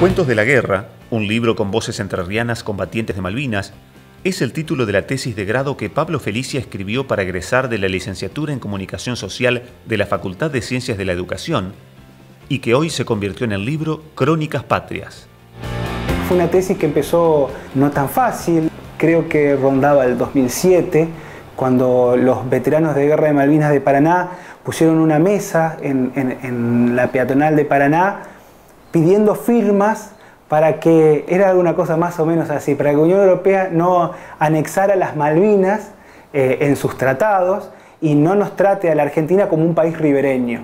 Cuentos de la Guerra, un libro con voces entrerrianas combatientes de Malvinas, es el título de la tesis de grado que Pablo Felicia escribió para egresar de la licenciatura en Comunicación Social de la Facultad de Ciencias de la Educación y que hoy se convirtió en el libro Crónicas Patrias. Fue una tesis que empezó no tan fácil, creo que rondaba el 2007, cuando los veteranos de Guerra de Malvinas de Paraná pusieron una mesa en la peatonal de Paraná pidiendo firmas para que, era una cosa más o menos así, para que la Unión Europea no anexara las Malvinas en sus tratados y no nos trate a la Argentina como un país ribereño.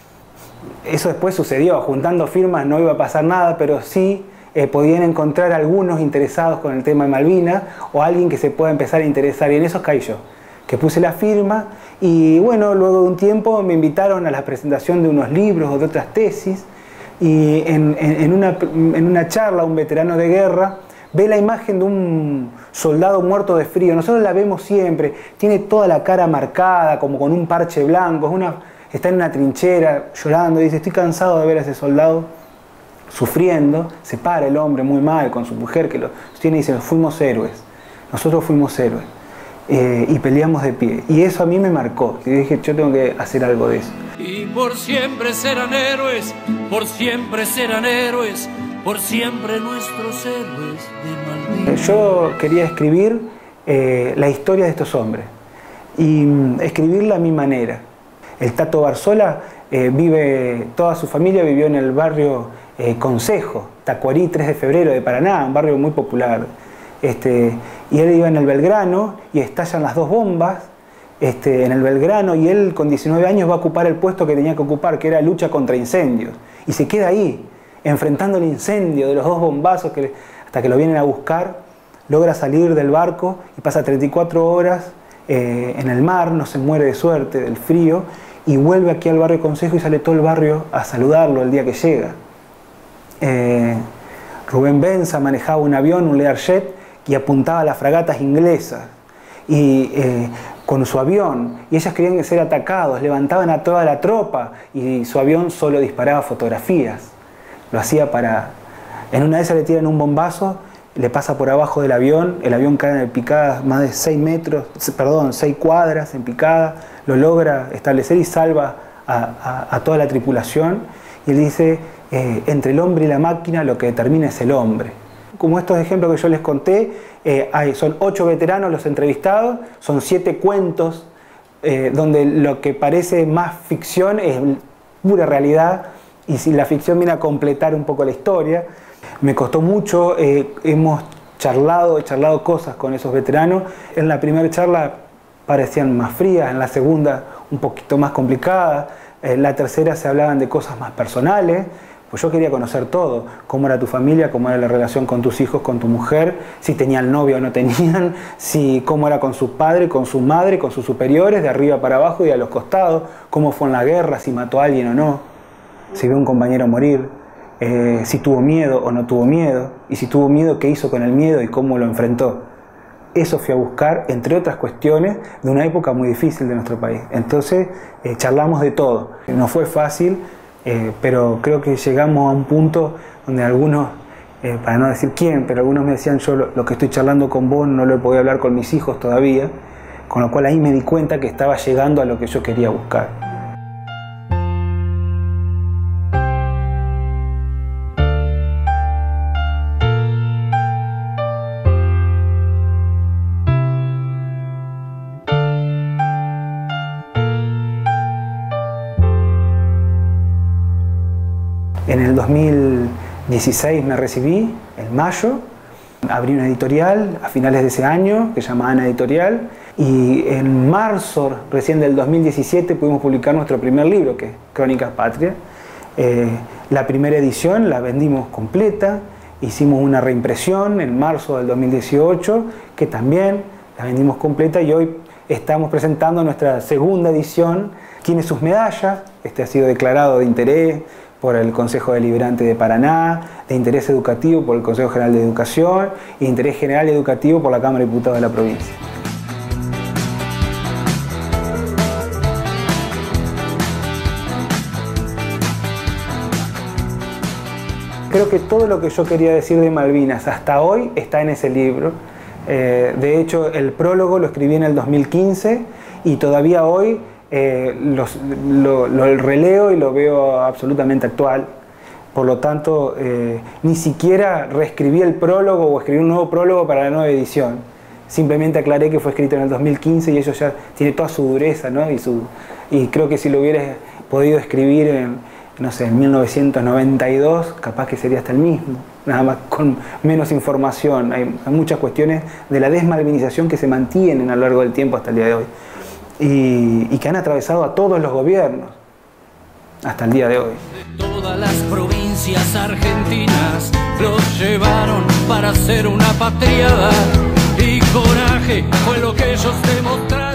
Eso después sucedió, juntando firmas no iba a pasar nada, pero sí podían encontrar algunos interesados con el tema de Malvinas o alguien que se pueda empezar a interesar, y en eso caí yo, que puse la firma. Y bueno, luego de un tiempo me invitaron a la presentación de unos libros o de otras tesis, y en una charla un veterano de guerra ve la imagen de un soldado muerto de frío. Nosotros la vemos siempre, tiene toda la cara marcada como con un parche blanco, está en una trinchera llorando y dice: estoy cansado de ver a ese soldado sufriendo. Se para el hombre muy mal con su mujer que lo sostiene y dice: fuimos héroes, nosotros fuimos héroes. Y peleamos de pie. Y eso a mí me marcó. Y dije: yo tengo que hacer algo de eso. Y por siempre serán héroes, por siempre serán héroes, por siempre nuestros héroes de Malvinas. Yo quería escribir la historia de estos hombres y escribirla a mi manera. El Tato Barzola toda su familia vivió en el barrio Consejo, Tacuarí 3 de Febrero de Paraná, un barrio muy popular. Y él iba en el Belgrano y estallan las dos bombas en el Belgrano, y él con 19 años va a ocupar el puesto que tenía que ocupar, que era lucha contra incendios, y se queda ahí enfrentando el incendio de los dos bombazos hasta que lo vienen a buscar. Logra salir del barco y pasa 34 horas en el mar, no se muere de suerte del frío, y vuelve aquí al barrio Consejo y sale todo el barrio a saludarlo el día que llega. Rubén Benza manejaba un avión, un Learjet, y apuntaba a las fragatas inglesas con su avión, y ellas querían ser atacados, levantaban a toda la tropa y su avión solo disparaba fotografías. Lo hacía en una de esas le tiran un bombazo, le pasa por abajo del avión, el avión cae en picada más de 6 cuadras en picada, lo logra establecer y salva a toda la tripulación, y él dice: entre el hombre y la máquina lo que determina es el hombre. Como estos ejemplos que yo les conté, son 8 veteranos los entrevistados, son 7 cuentos donde lo que parece más ficción es pura realidad, y si la ficción viene a completar un poco la historia. Me costó mucho, hemos charlado cosas con esos veteranos. En la primera charla parecían más frías, en la segunda un poquito más complicadas, en la tercera se hablaban de cosas más personales. Pues yo quería conocer todo: cómo era tu familia, cómo era la relación con tus hijos, con tu mujer, si tenían novio o no tenían, cómo era con su padre, con su madre, con sus superiores, de arriba para abajo y a los costados, cómo fue en la guerra, si mató a alguien o no, si vio a un compañero morir, si tuvo miedo o no tuvo miedo, y si tuvo miedo, qué hizo con el miedo y cómo lo enfrentó. Eso fui a buscar, entre otras cuestiones, de una época muy difícil de nuestro país. Entonces charlamos de todo. No fue fácil, pero creo que llegamos a un punto donde algunos, para no decir quién, pero algunos me decían: yo lo que estoy charlando con vos no lo he podido hablar con mis hijos todavía, con lo cual ahí me di cuenta que estaba llegando a lo que yo quería buscar. En el 2016 me recibí, en mayo, abrí una editorial a finales de ese año que se llama Ana Editorial, y en marzo recién del 2017 pudimos publicar nuestro primer libro, que es Crónicas Patrias. La primera edición la vendimos completa, hicimos una reimpresión en marzo del 2018 que también la vendimos completa, y hoy estamos presentando nuestra segunda edición. Tiene sus medallas, ha sido declarado de interés por el Consejo Deliberante de Paraná, de interés educativo por el Consejo General de Educación y de interés general educativo por la Cámara de Diputados de la provincia. Creo que todo lo que yo quería decir de Malvinas hasta hoy está en ese libro. De hecho, el prólogo lo escribí en el 2015 y todavía hoy lo releo y lo veo absolutamente actual. Por lo tanto, ni siquiera reescribí el prólogo o escribí un nuevo prólogo para la nueva edición. Simplemente aclaré que fue escrito en el 2015 y eso ya tiene toda su dureza, ¿no? Y creo que si lo hubiera podido escribir no sé, en 1992, capaz que sería hasta el mismo, nada más con menos información. Hay muchas cuestiones de la desmalvinización que se mantienen a lo largo del tiempo hasta el día de hoy y que han atravesado a todos los gobiernos hasta el día de hoy. De todas las provincias argentinas los llevaron para hacer una patriada y coraje fue lo que ellos demostraron.